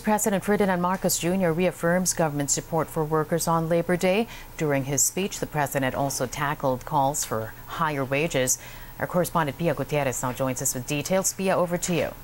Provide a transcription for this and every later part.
President Ferdinand Marcos Jr. reaffirms government support for workers on Labor Day. During his speech, the president also tackled calls for higher wages. Our correspondent Pia Gutierrez now joins us with details. Pia, over to you.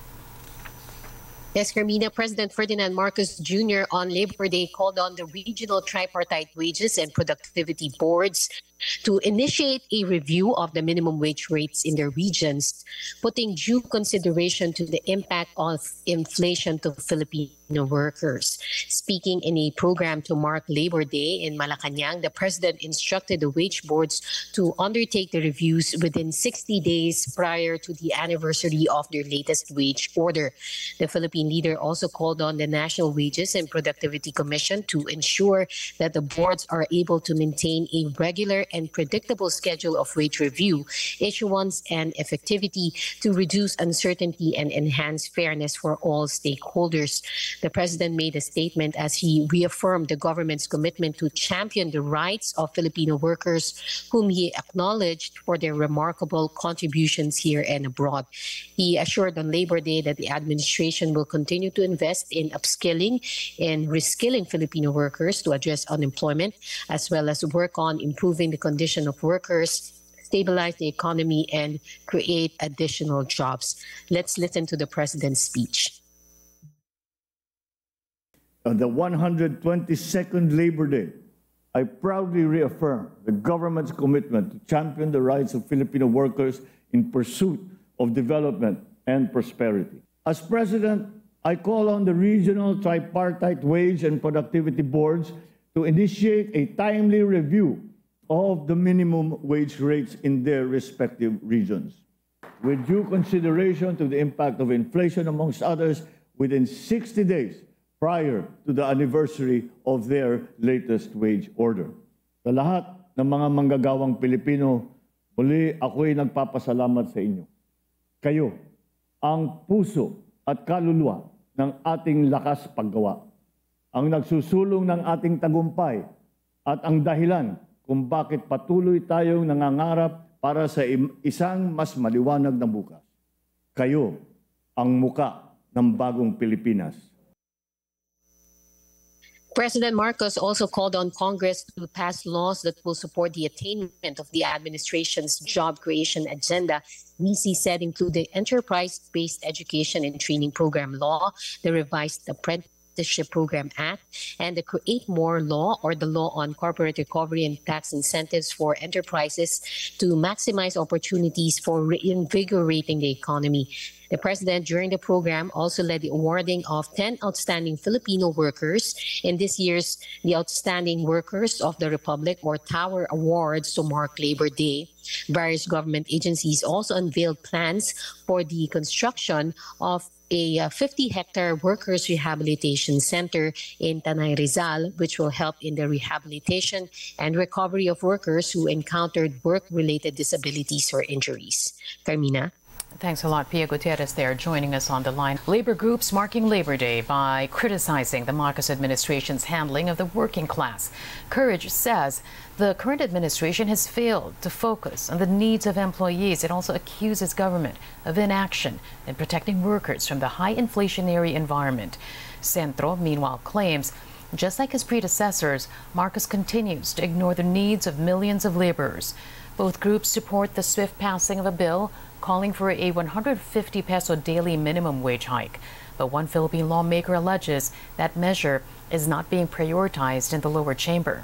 Yes, Carmina, President Ferdinand Marcos Jr. on Labor Day called on the regional tripartite wages and productivity boards to initiate a review of the minimum wage rates in their regions, putting due consideration to the impact of inflation to Filipino workers. Speaking in a program to mark Labor Day in Malacanang, the president instructed the wage boards to undertake the reviews within 60 days prior to the anniversary of their latest wage order. The Philippine leader also called on the National Wages and Productivity Commission to ensure that the boards are able to maintain a regular and predictable schedule of wage review, issuance, and effectivity to reduce uncertainty and enhance fairness for all stakeholders. The president made a statement as he reaffirmed the government's commitment to champion the rights of Filipino workers, whom he acknowledged for their remarkable contributions here and abroad. He assured on Labor Day that the administration will continue to invest in upskilling and reskilling Filipino workers to address unemployment, as well as work on improving the condition of workers, stabilize the economy, and create additional jobs. Let's listen to the president's speech. On the 122nd Labor Day, I proudly reaffirm the government's commitment to champion the rights of Filipino workers in pursuit of development and prosperity. As president, I call on the regional tripartite wage and productivity boards to initiate a timely review of the minimum wage rates in their respective regions, with due consideration to the impact of inflation, amongst others, within 60 days prior to the anniversary of their latest wage order. Sa lahat ng mga manggagawang Pilipino, muli ako'y nagpapasalamat sa inyo. Kayo, ang puso at kaluluwa ng ating lakas paggawa, ang nagsusulong ng ating tagumpay at ang dahilan kung bakit patuloy tayong nangangarap para sa isang mas maliwanag na bukas. Kayo ang muka ng bagong Pilipinas. President Marcos also called on Congress to pass laws that will support the attainment of the administration's job creation agenda. VC said include the Enterprise-Based Education and Training Program law, the revised Apprenticeship Program Act, and the Create More law, or the law on corporate recovery and tax incentives for enterprises to maximize opportunities for reinvigorating the economy. The president, during the program, also led the awarding of 10 outstanding Filipino workers in this year's the Outstanding Workers of the Republic, or Tower Awards, to mark Labor Day. Various government agencies also unveiled plans for the construction of a 50-hectare workers' rehabilitation center in Tanay, Rizal, which will help in the rehabilitation and recovery of workers who encountered work-related disabilities or injuries. Carmina? Thanks a lot, Pia Gutierrez there, joining us on the line. Labor groups marking Labor Day by criticizing the Marcos administration's handling of the working class. Courage says the current administration has failed to focus on the needs of employees. It also accuses government of inaction in protecting workers from the high inflationary environment. Centro, meanwhile, claims, just like his predecessors, Marcos continues to ignore the needs of millions of laborers. Both groups support the swift passing of a bill calling for a 150 peso daily minimum wage hike. But one Philippine lawmaker alleges that measure is not being prioritized in the lower chamber.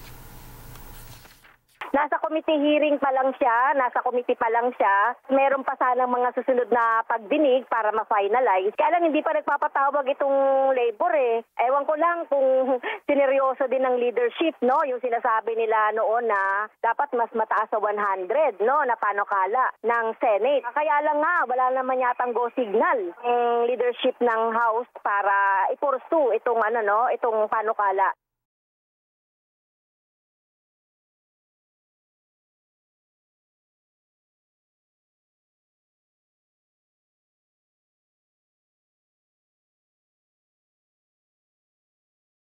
Nasa committee hearing pa lang siya, nasa committee pa lang siya. Meron pa sanang mga susunod na pagdinig para ma-finalize. Kaya lang hindi pa nagpapatawag itong labor eh. Ewan ko lang kung sineryoso din ng leadership, no? Yung sinasabi nila noon na dapat mas mataas sa 100, no? Na panukala ng Senate. Kaya lang nga, wala naman yatang go signal ang leadership ng House para i-pursue itong itong panukala.